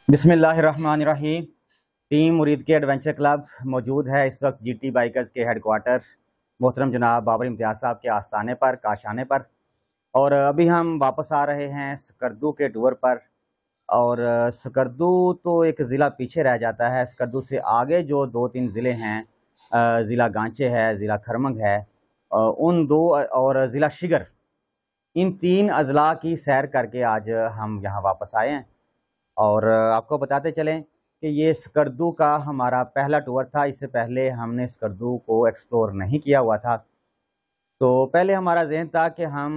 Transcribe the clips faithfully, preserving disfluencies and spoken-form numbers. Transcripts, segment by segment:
बिस्मिल्लाहिर्रहमानिर्रहीम। टीम मुरीद के एडवेंचर क्लब मौजूद है इस वक्त जी टी बाइकर्स के हेडक्वार्टर मोहतरम जनाब बाबर इम्तियाज़ साहब के आस्थाने पर, काशाने पर। और अभी हम वापस आ रहे हैं स्कर्दू के टूर पर। और स्कर्दू तो एक ज़िला पीछे रह जाता है। स्कर्दू से आगे जो दो तीन ज़िले हैं, ज़िला गांचे है, ज़िला खरमंग है, उन दो और ज़िला शिगर, इन तीन अजला की सैर करके आज हम यहाँ वापस आए हैं। और आपको बताते चलें कि ये स्कर्दू का हमारा पहला टूर था। इससे पहले हमने स्कर्दू को एक्सप्लोर नहीं किया हुआ था। तो पहले हमारा ज़हन था कि हम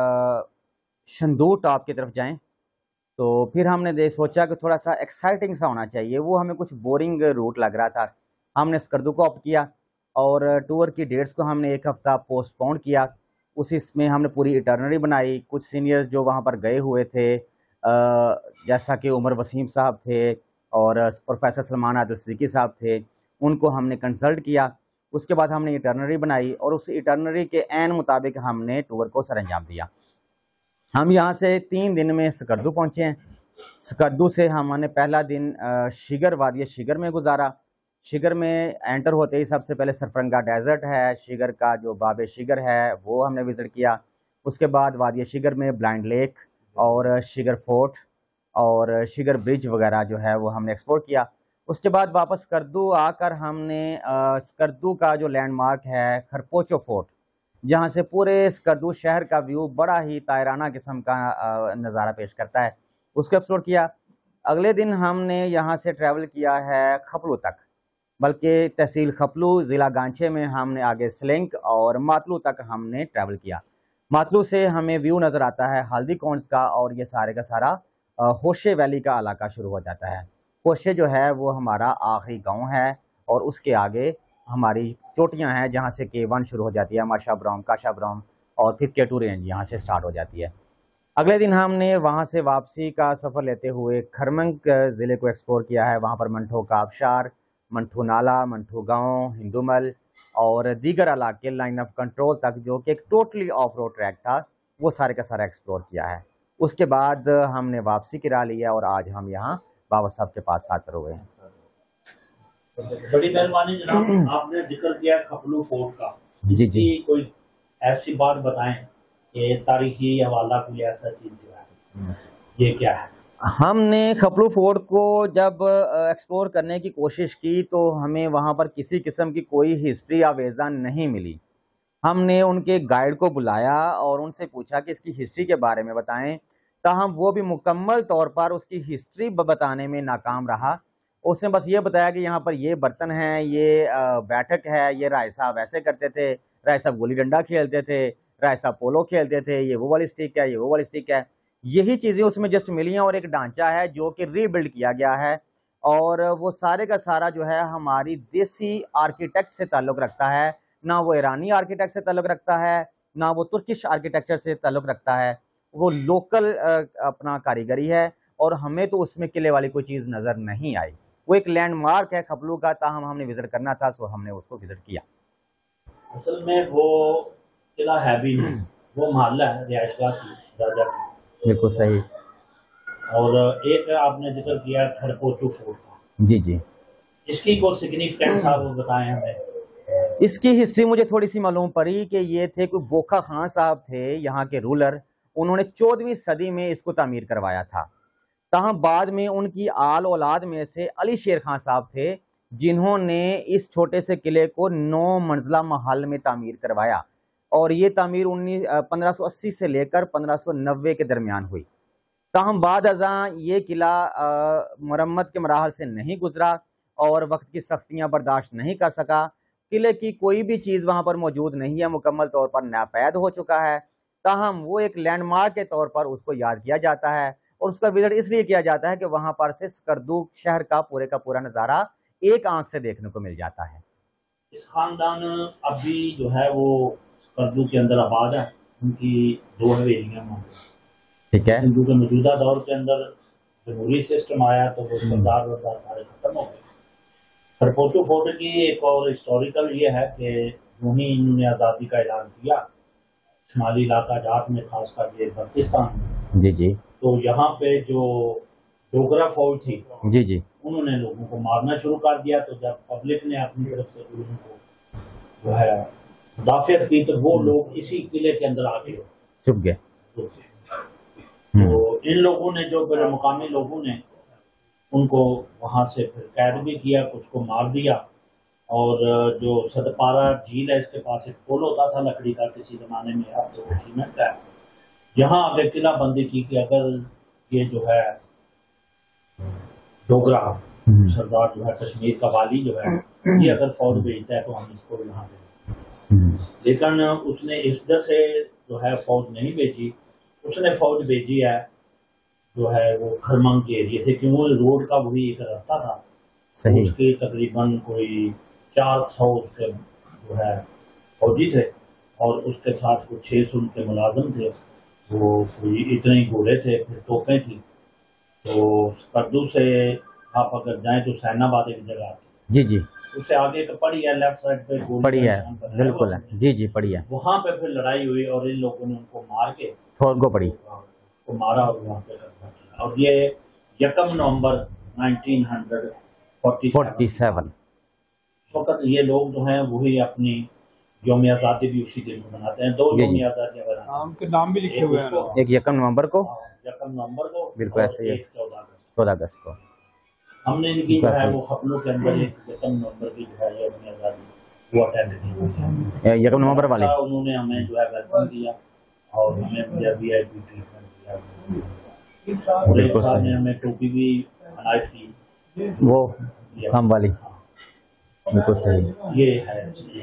शंदू टॉप की तरफ जाएं। तो फिर हमने दे सोचा कि थोड़ा सा एक्साइटिंग सा होना चाहिए, वो हमें कुछ बोरिंग रूट लग रहा था। हमने स्कर्दू को ऑप्ट किया और टूर की डेट्स को हमने एक हफ़्ता पोस्टपोन किया। उसी में हमने पूरी इटरनरी बनाई। कुछ सीनियर्स जो वहाँ पर गए हुए थे, जैसा कि उमर वसीम साहब थे और प्रोफेसर सलमान आदिल सिद्दीकी साहब थे, उनको हमने कंसल्ट किया। उसके बाद हमने इटरनरी बनाई और उस इटरनरी के ऐन मुताबिक हमने टूर को सरंजाम दिया। हम यहाँ से तीन दिन में स्कर्दू पहुँचे हैं। स्कर्दू से हमने पहला दिन शिगर वादी शिगर में गुजारा। शिगर में एंटर होते ही सबसे पहले सरफरंगा डेजर्ट है, शिगर का जो बाबे शिगर है वो हमने विज़िट किया। उसके बाद वादी शिगर में ब्लाइंड लेक और शिगर फोर्ट और शिगर ब्रिज वगैरह जो है वो हमने एक्सप्लोर किया। उसके बाद वापस स्कर्दू आकर हमने स्कर्दू का जो लैंडमार्क है खरपोचो फोर्ट, जहाँ से पूरे स्कर्दू शहर का व्यू बड़ा ही तायराना किस्म का नज़ारा पेश करता है, उसको एक्सप्लोर किया। अगले दिन हमने यहाँ से ट्रैवल किया है खपलू तक, बल्कि तहसील खपलू ज़िला गांचे में हमने आगे स्लिंक और मातलू तक हमने ट्रैवल किया। मातलू से हमें व्यू नज़र आता है हल्दी कौंस का, और ये सारे का सारा होशे वैली का इलाका शुरू हो जाता है। होशे जो है वो हमारा आखिरी गांव है और उसके आगे हमारी चोटियां हैं, जहां से के वन शुरू हो जाती है, माशा ब्राउम, काशा ब्राउम, और फिर केटू रेंज यहाँ से स्टार्ट हो जाती है। अगले दिन हमने वहाँ से वापसी का सफ़र लेते हुए खरमंग ज़िले को एक्सप्लोर किया है। वहाँ पर मंठो का आबशार, मंठू नाला, मंठू गाँव, हिंदूमल और दीगर इलाके लाइन ऑफ कंट्रोल तक, जो कि एक टोटली ऑफ रोड ट्रैक था, वो सारे का सारा एक्सप्लोर किया है। उसके बाद हमने वापसी की राह लिया और आज हम यहाँ बाबा साहब के पास हाजिर हो गए हैं। बड़ी मेहरबानी जनाब, आपने जिक्र किया खपलू फोर्ट का। जी जी, कोई ऐसी बात बताएं कि तारीखी हवाला कोई ऐसा चीज जो है, ये क्या है? हमने खपलू फोर्ट को जब एक्सप्लोर करने की कोशिश की तो हमें वहाँ पर किसी किस्म की कोई हिस्ट्री या वेज़ा नहीं मिली। हमने उनके गाइड को बुलाया और उनसे पूछा कि इसकी हिस्ट्री के बारे में बताएं, ताहम वो भी मुकम्मल तौर पर उसकी हिस्ट्री बताने में नाकाम रहा। उसने बस ये बताया कि यहाँ पर ये बर्तन हैं, ये बैठक है, ये राय साहब ऐसे करते थे, राय साहब गोली डंडा खेलते थे, राय साहब पोलो खेलते थे, ये वो वाली स्टिक है, ये वो वाली स्टिक है। यही चीज़ें उसमें जस्ट मिली हैं और एक ढांचा है जो कि रीबिल्ड किया गया है। और वो सारे का सारा जो है हमारी देसी आर्किटेक्ट से ताल्लुक़ रखता है, ना वो ईरानी आर्किटेक्ट से ताल्लुक़ रखता है, ना वो तुर्किश आर्किटेक्चर से ताल्लुक़ रखता है। वो लोकल अपना कारीगरी है और हमें तो उसमें किले वाली कोई चीज़ नज़र नहीं आई। वो एक लैंडमार्क है खपलू का, ताहम हमने विज़िट करना था, सो हमने उसको विज़िट किया। असल में वो किला है भी नहीं, वो मोहल्ला है रिहायशगाह की। बिल्कुल सही। और एक आपने जिक्र किया खरपोचो फोर्ट का। जी जी, इसकी कोई सिग्निफिकेंस आप बताएं हमें। इसकी हिस्ट्री मुझे थोड़ी सी मालूम पड़ी कि ये थे कोई बोखा खान साहब थे यहाँ के रूलर। उन्होंने चौदहवीं सदी में इसको तामीर करवाया था। ताहम बाद में उनकी आल औलाद में से अली शेर खान साहब थे, जिन्होंने इस छोटे से किले को नौ मंजिला महल में तामीर करवाया। और ये तामीर उन्नीस पंद्रह सौ अस्सी से लेकर पंद्रह सौ नब्बे के दरमियान हुई। ताहम बाद अज़ां ये किला मरम्मत के मराहल से नहीं गुजरा और वक्त की सख्तियाँ बर्दाश्त नहीं कर सका। किले की कोई भी चीज़ वहाँ पर मौजूद नहीं है, मुकम्मल तौर पर नापैद हो चुका है। ताहम वो एक लैंडमार्क के तौर पर उसको याद किया जाता है और उसका विजिट इसलिए किया जाता है कि वहाँ पर से स्कर्दू शहर का पूरे का पूरा नज़ारा एक आंख से देखने को मिल जाता है। इस खानदान अभी जो है वो स्कर्दू के अंदर आबाद है, उनकी दो हवेलियां मौजूद, ठीक है। हिंदू के मौजूदा दौर के अंदर जमहूरी सिस्टम आया तो वो सरदार वरदार सारे खत्म हो गए। खरपोचो फोर्ट की एक और हिस्टोरिकल ये है कि उन्हीं इन्होंने आज़ादी का ऐलान किया शुमाली इलाका जाट में, खासकर ये बल्तिस्तान, जी जी, तो यहाँ पे जो डोगरा फौज थी जी जी, उन्होंने लोगों को मारना शुरू कर दिया। तो जब पब्लिक ने अपनी तरफ से लोगों को जो है मुदाफियत की तो वो लोग इसी किले के अंदर आ गए, चुप गए। तो इन लोगों ने जो बड़े मुकामी लोगों ने उनको वहां से फिर कैद भी किया, कुछ को मार दिया। और जो सतपारा झील है इसके पास एक पुल होता था लकड़ी का किसी जमाने में, अब तो वो सीमेंट है। यहाँ आगे किला बंदी की कि अगर ये जो है डोगरा सरदार जो है कश्मीर का वाली जो है ये अगर फौज भेजता है तो हम इसको यहाँ पे, लेकिन उसने इस तरह से जो है फौज नहीं भेजी। उसने फौज भेजी है जो है वो खरमंग के एरिए थे, क्योंकि रोड का वही एक रास्ता था। सही। उसके तकरीबन कोई चार सौ उसके जो है फौजी थे और उसके साथ कुछ छह सौ उनके मुलाजिम थे। वो कोई इतने ही घोड़े थे, फिर तोपें थी। तो कर्दू से आप अगर जाएं तो सैनाबाद एक जगह आती जी जी, उससे आगे एक पड़ी है, लेफ्ट साइड पे पड़ी है, बिल्कुल है, जी जी पड़ी है। वहाँ पे फिर लड़ाई हुई और इन लोगों ने उनको मार के थोर को पड़ी को मारा और वहाँ पे कब्जा किया। और ये यकम नवंबर नाइनटीन फोर्टी सेवन वक्त ये लोग जो हैं वही अपनी यौम आज़ादी भी उसी दिन को मनाते हैं। दो यौम आज़ादी उनके नाम भी लिखे हुए हैं, एक यकम नवंबर को, यकम नवंबर को बिल्कुल ऐसे ही, चौदह अगस्त चौदह अगस्त को। हमने इनकी जो है वो खपलों के अंदर एक यकम नवंबर की जो है यौम आज़ादी वो अटेंड की, यकम नवंबर वाले उन्होंने हमें जो है वेलकम किया और हमें मुझे वी आई पी ट्रीटमेंट दिया। और एक साथ में हमें टोपी भी बनाई थी, वो हम वाली, बिल्कुल सही। ये है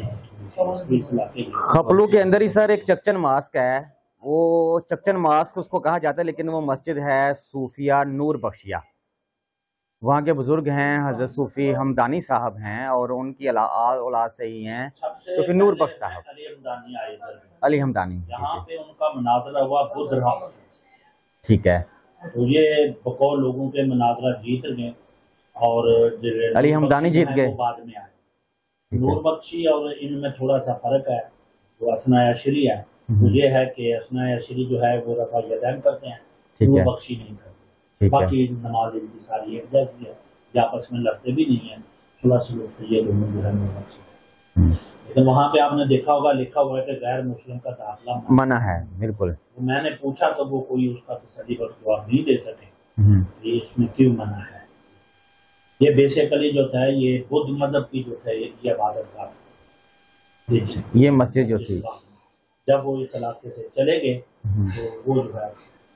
खपलू के अंदर ही सर एक चकचन मास्क है, वो चकचन मास्क उसको कहा जाता है, लेकिन वो मस्जिद है सूफिया नूर बख्शिया। वहाँ के बुजुर्ग हैं हजरत सूफी हमदानी साहब हैं और उनकी औलाद से ही हैं सूफी नूर बख्श साहब, अली हमदानी। यहाँ पे उनका मुनाजरा हुआ बुद्ध राम, ठीक है। तो ये बकौल लोगों के मुनाजरा जीत गए और अली हमदानी जीत गए, बाद में आए। नूर बख्शी और इनमें थोड़ा सा फर्क है, वो असना अशरी है। तो ये है कि असना अशरी जो है वो रफा यदैन करते हैं, नूर बख्शी नहीं करते। बाकी नमाज इनकी सारी एक जैसी है, आपस में लड़ते भी नहीं है, थोड़ा सलूक से ये दोनों जो है नूर बख्शी। लेकिन वहाँ पे आपने देखा होगा लिखा हुआ है कि गैर मुस्लिम का दाखिला मना है, बिल्कुल। तो मैंने पूछा तो वो कोई उसका तसल्ली बख्श जवाब नहीं दे सके, ये इसमें क्यों मना है। ये बेसिकली जो था ये बुद्ध मजहब की जो था ये इबादत का, ये मस्जिद जो थी जब वो इस इलाके से चले गए तो वो जो है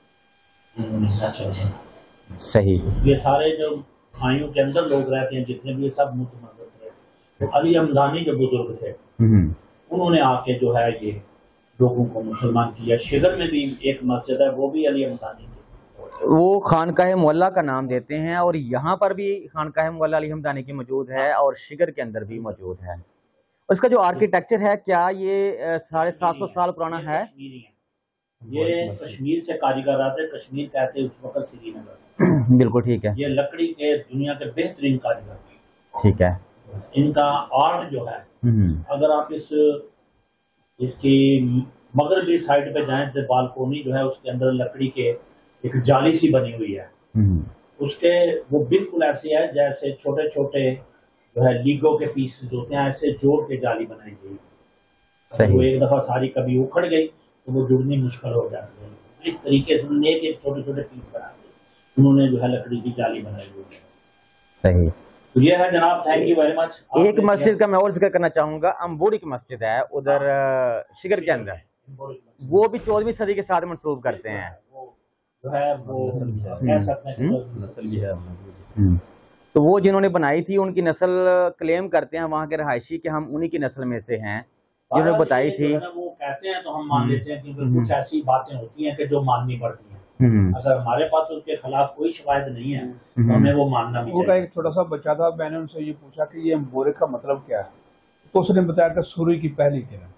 सही। ये सारे जो खाइयों के अंदर लोग रहते हैं जितने भी सब मुक्त मजहब थे, तो अली हमदानी जो बुजुर्ग थे उन्होंने आके जो है ये लोगों को मुसलमान किया। शिगर में भी एक मस्जिद है, वो भी अली हमदानी, वो खानकाह मोहल्ला का नाम देते हैं और यहाँ पर भी खानकाह मोहल्ला अली हमदानी की मौजूद है और शिगर के अंदर भी मौजूद है। उसका जो आर्किटेक्चर है क्या ये साढ़े सात सौ साल पुराना है? ये कश्मीर से कारीगर आते हैं, कश्मीर कहते हैं उस वक्त श्रीनगर। बिल्कुल ठीक है। ये लकड़ी के दुनिया के बेहतरीन कारीगर, ठीक है। इनका आर्ट जो है अगर आप इस इसकी मगरबी साइड पे जाएं तो बालकोनी जो है उसके अंदर लकड़ी के एक जाली सी बनी हुई है, उसके वो बिल्कुल ऐसे है जैसे छोटे छोटे जो है लीगो के पीसेस होते हैं, ऐसे जोड़ के जाली बनाई गई। वो एक दफा सारी कभी उखड़ गई तो वो जुड़नी मुश्किल हो जाती है। इस तरीके से उन्होंने एक छोटे छोटे पीस बना दिए, उन्होंने जो है लकड़ी की जाली बनाई हुई है। सही। तो ये है जनाब, थैंक यू वेरी मच। एक मस्जिद का मैं और जिक्र करना चाहूंगा, अम्बोड़ी की मस्जिद है उधर शिगर के अंदर, वो भी चौदहवीं सदी के साथ मंसूब करते हैं। जो है वो कह सकते हैं तो वो जिन्होंने बनाई थी उनकी नस्ल क्लेम करते हैं वहाँ के रहायशी कि हम उन्हीं की नस्ल में से हैं जिन्होंने बताई थी। वो कहते हैं तो हम मान लेते हैं क्योंकि कुछ ऐसी बातें होती हैं कि जो माननी पड़ती हैं। अगर हमारे पास उसके खिलाफ कोई शिकायत नहीं है तो हमें वो मानना भी चाहिए। एक छोटा सा बच्चा था, मैंने उनसे ये पूछा कि ये अम्बोरे का मतलब क्या है, तो उसने बताया कि सूर्य की पहली किरण,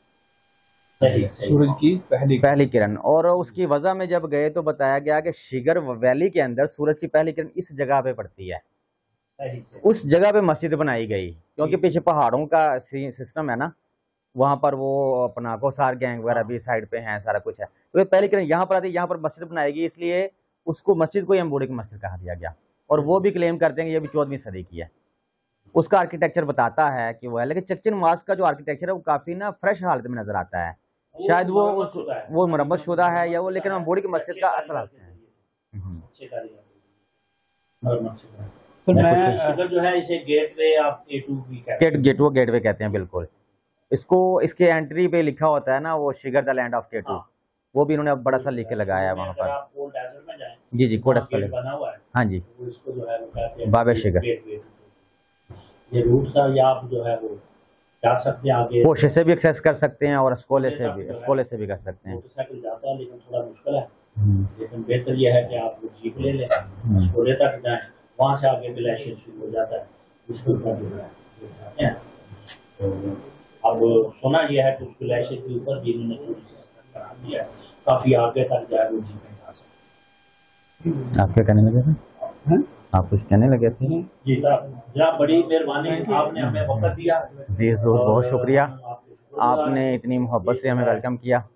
सूरज की पहली पहली किरण। और उसकी वजह में जब गए तो बताया गया कि शिगर वैली के अंदर सूरज की पहली किरण इस जगह पे पड़ती है, उस जगह पे मस्जिद बनाई गई क्योंकि पीछे पहाड़ों का सिस्टम है ना, वहाँ पर वो अपना कोसार गैंग वगैरह भी साइड पे हैं, सारा कुछ है। तो पहली किरण यहाँ पर आती है, यहाँ पर मस्जिद बनाई गई, इसलिए اس کو مسجد کو ہی امبوڑے کی مسجد کہا دیا گیا، اور وہ بھی کلیم کرتے ہیں کہ یہ بھی چودہویں صدی کی ہے. اس کا آرکیٹیکچر بتاتا ہے کہ وہ ہے، لیکن چچن ماسک کا جو آرکیٹیکچر ہے وہ کافی نا فریش حالت میں نظر آتا ہے. شاید وہ وہ مرمت شدہ ہے یا وہ، لیکن امبوڑے کی مسجد کا اصل ہے. جو ہے اسے گیٹ وے آپ اے ٹو بھی کہتے ہیں، گیٹ وہ گیٹ وے کہتے ہیں بالکل. اس کو اس کے انٹری پہ لکھا ہوتا ہے نا وہ شگر دا لینڈ آف کیٹو، وہ بھی انہوں نے بڑا سا لکھ کے لگایا ہے وہاں پر. جی جی کوڈس پہ ہاں جی باب شگر. یہ روٹ تھا، یا آپ جو ہے وہ جا سکتے ہیں آگے، کوشے سے بھی ایکسیس کر سکتے ہیں اور اسکولے سے بھی اسکولے سے بھی کر سکتے ہیں. موٹر سائیکل جاتا ہے لیکن تھوڑا مشکل ہے، لیکن بہتر یہ ہے کہ آپ جیپ لے لیں، اسکولے تک جائیں، وہاں سے آگے گلیشیئر شروع ہو جاتا ہے. اس کے اوپر جو ہے اب سنا یہ ہے کہ اس گلیشیئر کے اوپر بھی انہوں نے پوری سسٹم بنا دیا ہے، کافی آگے تک جائے وہ جیپیں جا سکتے ہیں. آپ کیا کہنے لگے تھے؟ آپ کچھ کہنے لگے تھے؟ جی صاحب جناب بڑی مہربانی، آپ نے ہمیں وقت دیا. جی ضرور، بہت شکریہ، آپ نے اتنی محبت سے ہمیں ویلکم کیا.